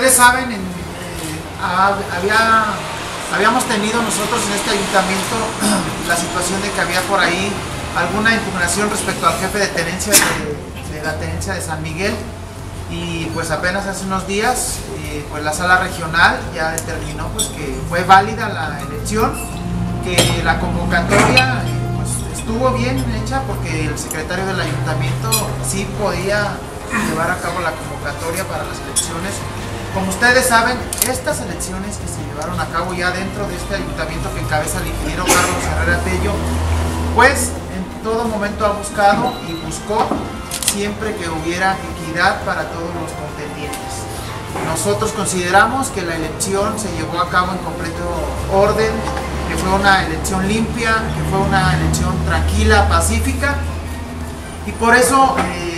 ustedes saben, habíamos tenido nosotros en este ayuntamiento la situación de que había por ahí alguna impugnación respecto al jefe de tenencia de la tenencia de San Miguel, y pues apenas hace unos días pues la sala regional ya determinó pues que fue válida la elección, que la convocatoria pues estuvo bien hecha porque el secretario del ayuntamiento sí podía llevar a cabo la convocatoria para las elecciones. Como ustedes saben, estas elecciones que se llevaron a cabo ya dentro de este ayuntamiento que encabeza el ingeniero Carlos Herrera Tello, pues en todo momento ha buscado y buscó siempre que hubiera equidad para todos los contendientes. Nosotros consideramos que la elección se llevó a cabo en completo orden, que fue una elección limpia, que fue una elección tranquila, pacífica, y por eso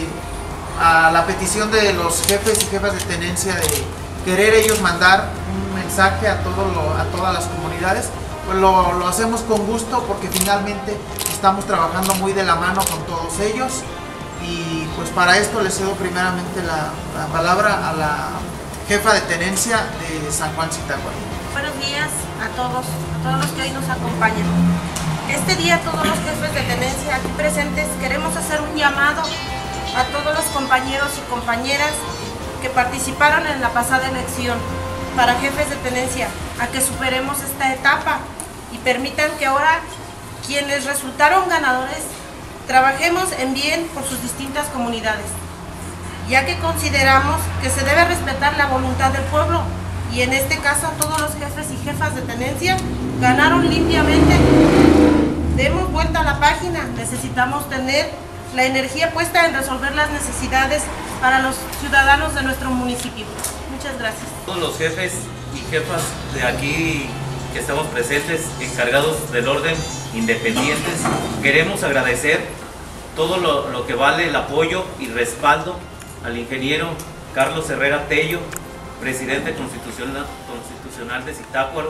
a la petición de los jefes y jefas de tenencia de querer ellos mandar un mensaje a todas las comunidades, pues lo hacemos con gusto, porque finalmente estamos trabajando muy de la mano con todos ellos. Y pues para esto le cedo primeramente la palabra a la jefa de tenencia de San Juan Zitácuaro. Buenos días a todos los que hoy nos acompañan. Este día todos los jefes de tenencia aquí presentes queremos hacer un llamado a todos los compañeros y compañeras que participaron en la pasada elección para jefes de tenencia, a que superemos esta etapa y permitan que ahora quienes resultaron ganadores trabajemos en bien por sus distintas comunidades, ya que consideramos que se debe respetar la voluntad del pueblo, y en este caso todos los jefes y jefas de tenencia ganaron limpiamente. Demos vuelta a la página, necesitamos tener la energía puesta en resolver las necesidades para los ciudadanos de nuestro municipio. Muchas gracias. Todos los jefes y jefas de aquí que estamos presentes, encargados del orden, independientes, queremos agradecer todo lo que vale el apoyo y respaldo al ingeniero Carlos Herrera Tello, presidente constitucional de Zitácuaro,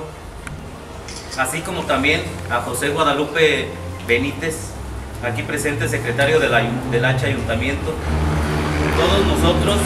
así como también a José Guadalupe Benítez, aquí presente, secretario del Ayuntamiento. A todos nosotros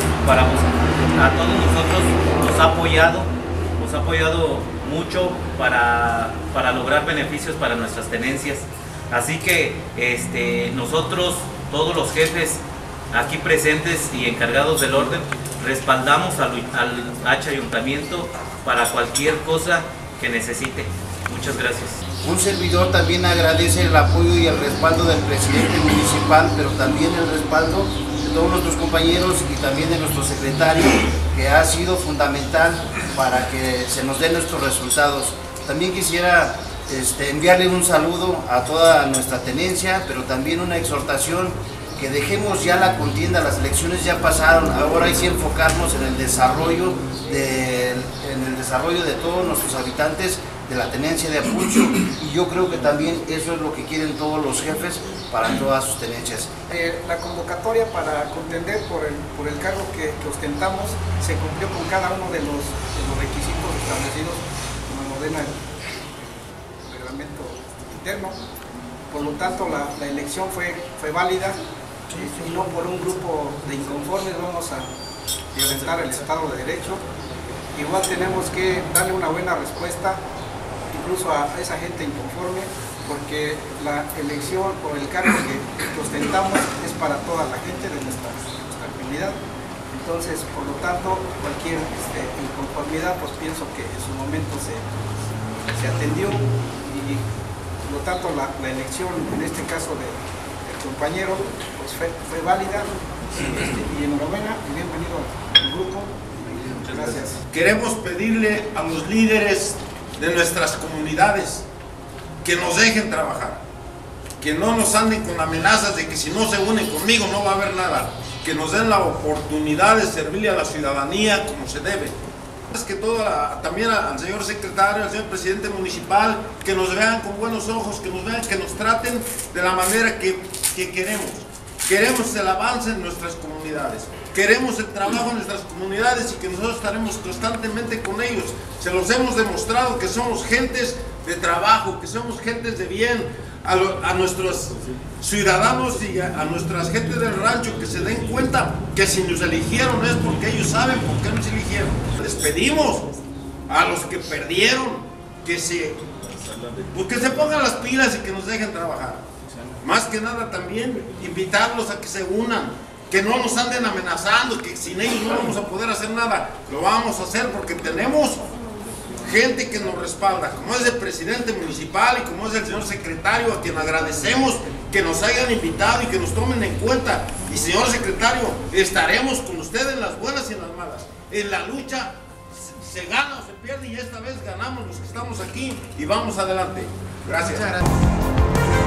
nos ha apoyado mucho para lograr beneficios para nuestras tenencias. Así que nosotros, todos los jefes aquí presentes y encargados del orden, respaldamos al Ayuntamiento para cualquier cosa que necesite. Muchas gracias. Un servidor también agradece el apoyo y el respaldo del presidente municipal, pero también el respaldo de todos nuestros compañeros y también de nuestro secretario, que ha sido fundamental para que se nos den nuestros resultados. También quisiera enviarle un saludo a toda nuestra tenencia, pero también una exhortación: que dejemos ya la contienda, las elecciones ya pasaron, ahora hay que enfocarnos en el desarrollo de todos nuestros habitantes de la tenencia de Apucho, y yo creo que también eso es lo que quieren todos los jefes para todas sus tenencias. La convocatoria para contender por el cargo que ostentamos se cumplió con cada uno de los requisitos establecidos como ordena el reglamento interno. Por lo tanto, la elección fue válida, y no por un grupo de inconformes vamos a violentar el Estado de Derecho. Igual tenemos que darle una buena respuesta incluso a esa gente inconforme, porque la elección o el cargo que ostentamos es para toda la gente de nuestra comunidad. Entonces, por lo tanto, cualquier inconformidad, pues pienso que en su momento se atendió, y por lo tanto la elección, en este caso del compañero, pues fue válida, y enhorabuena y bienvenido al grupo. Muchas gracias. Queremos pedirle a los líderes de nuestras comunidades que nos dejen trabajar, que no nos anden con amenazas de que si no se unen conmigo no va a haber nada, que nos den la oportunidad de servirle a la ciudadanía como se debe. Es que también al señor secretario, al señor presidente municipal, que nos vean con buenos ojos, que nos vean, que nos traten de la manera que queremos. Queremos el avance en nuestras comunidades, queremos el trabajo en nuestras comunidades, y que nosotros estaremos constantemente con ellos. Se los hemos demostrado que somos gentes de trabajo, que somos gentes de bien, a nuestros ciudadanos y a nuestras gentes del rancho, que se den cuenta que si nos eligieron es porque ellos saben por qué nos eligieron. Les pedimos a los que perdieron que se pongan las pilas y que nos dejen trabajar. Más que nada también invitarlos a que se unan, que no nos anden amenazando, que sin ellos no vamos a poder hacer nada. Lo vamos a hacer porque tenemos gente que nos respalda, como es el presidente municipal y como es el señor secretario, a quien agradecemos que nos hayan invitado y que nos tomen en cuenta. Y señor secretario, estaremos con usted en las buenas y en las malas. En la lucha se gana o se pierde, y esta vez ganamos los que estamos aquí y vamos adelante. Gracias. Muchas gracias.